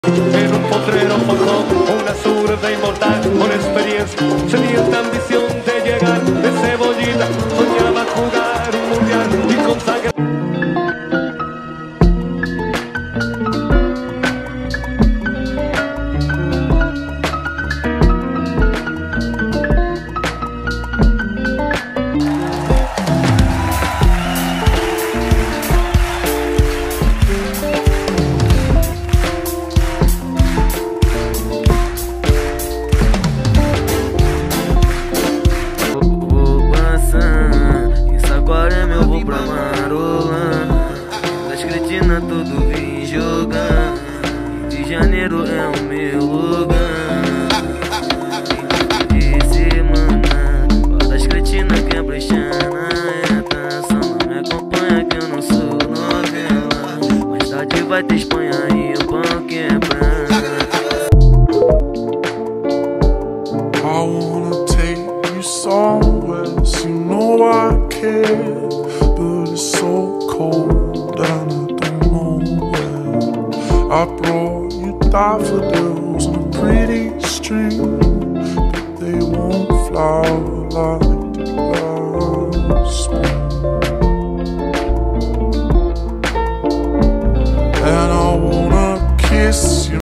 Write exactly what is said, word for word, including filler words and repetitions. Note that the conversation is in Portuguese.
En un potrero forjó una zurda inmortal con experiencia, tenía esta ambición de llegar de cebollita, soñaba jugar un mundial y consagrar. Tudo vim jogando. De janeiro é o meu lugar. De semana, ó das cretinas que é brechana. É dança, não me acompanha que eu não sou novela. Mais tarde vai ter Espanha e o pão quebrando. I wanna take you somewhere, you know I care, but it's so cold and I brought you daffodils on a pretty string, but they won't flower like